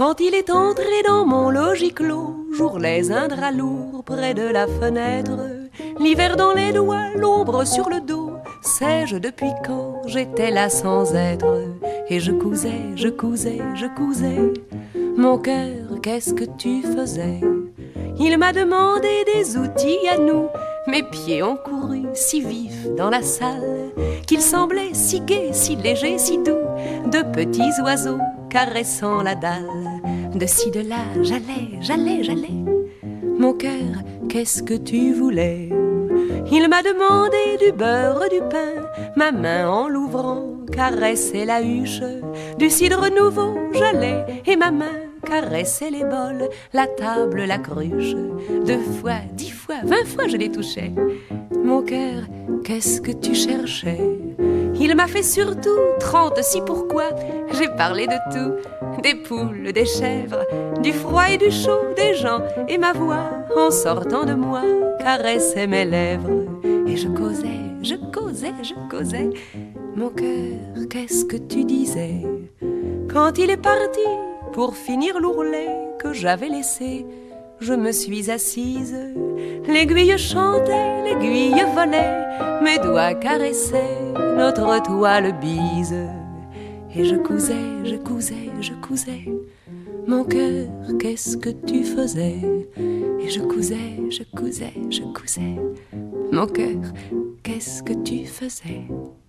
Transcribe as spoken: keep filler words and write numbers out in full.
Quand il est entré dans mon logis clos, j'ourlais un drap lourd près de la fenêtre, l'hiver dans les doigts, l'ombre sur le dos. Sais-je depuis quand j'étais là sans être? Et je cousais, je cousais, je cousais. Mon cœur, qu'est-ce que tu faisais? Il m'a demandé des outils à nous. Mes pieds ont couru si vifs dans la salle qu'ils semblaient si gais, si légers, si doux. De petits oiseaux caressant la dalle. De ci, de là, j'allais, j'allais, j'allais. Mon cœur, qu'est-ce que tu voulais? Il m'a demandé du beurre, du pain. Ma main en l'ouvrant caressait la huche. Du cidre nouveau, j'allais, et ma main caressait les bols, la table, la cruche. Deux fois, dix fois, vingt fois je les touchais. Mon cœur, qu'est-ce que tu cherchais? Il m'a fait surtout trente-six pourquoi. J'ai parlé de tout, des poules, des chèvres, du froid et du chaud, des gens. Et ma voix, en sortant de moi, caressait mes lèvres. Et je causais, je causais, je causais. Mon cœur, qu'est-ce que tu disais? Quand il est parti pour finir l'ourlet que j'avais laissé, je me suis assise. L'aiguille chantait, l'aiguille volait, mes doigts caressaient notre toile bise. Et je cousais, je cousais, je cousais. Mon cœur, qu'est-ce que tu faisais? Et je cousais, je cousais, je cousais. Mon cœur, qu'est-ce que tu faisais?